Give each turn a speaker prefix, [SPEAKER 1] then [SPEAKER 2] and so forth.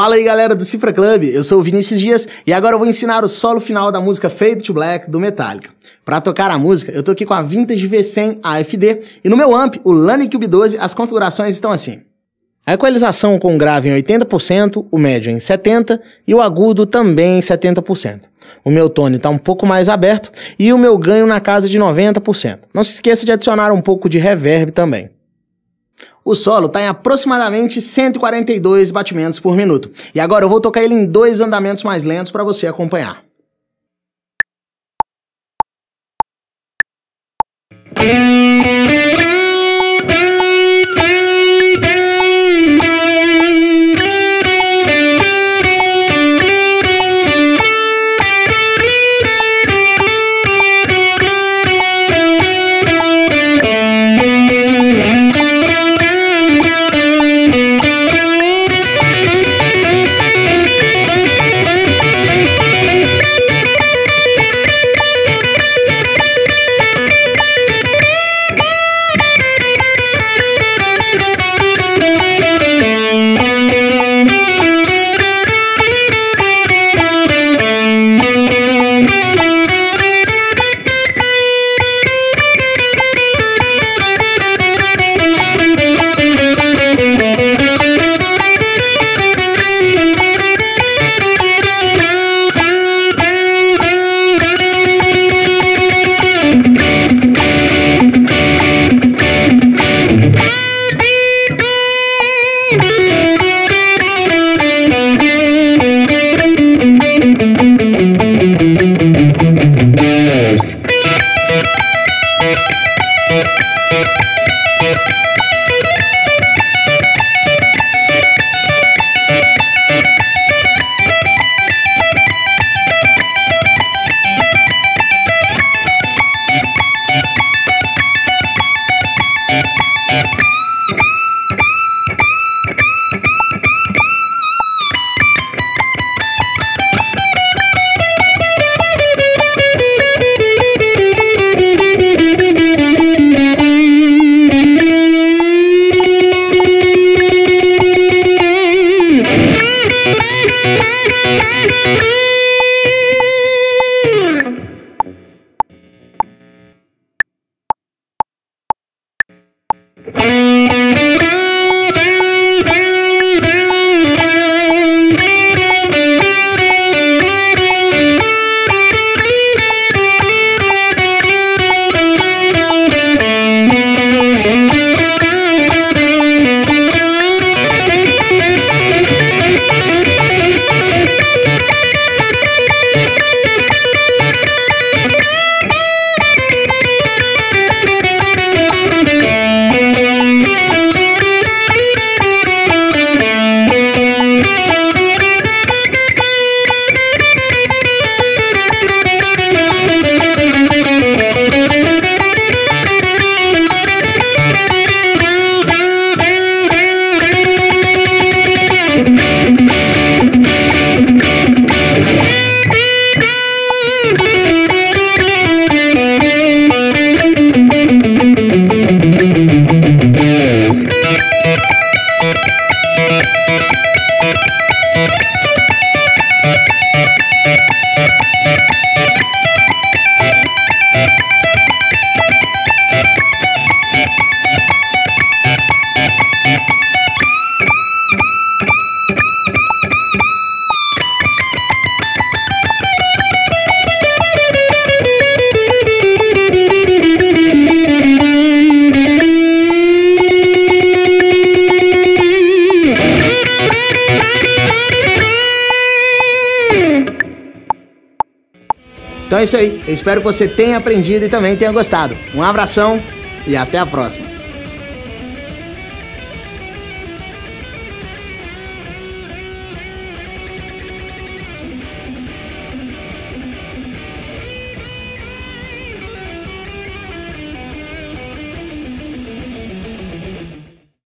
[SPEAKER 1] Fala aí galera do Cifra Club, eu sou o Vinícius Dias e agora eu vou ensinar o solo final da música Fade to Black do Metallica. Para tocar a música, eu tô aqui com a Vintage V100 AFD e no meu amp, o Lany Cube 12, as configurações estão assim. A equalização com o grave em 80%, o médio em 70% e o agudo também em 70%. O meu tone está um pouco mais aberto e o meu ganho na casa de 90%. Não se esqueça de adicionar um pouco de reverb também. O solo está em aproximadamente 142 batimentos por minuto. E agora eu vou tocar ele em 2 andamentos mais lentos para você acompanhar. Então é isso aí, eu espero que você tenha aprendido e também tenha gostado. Um abração e até a próxima!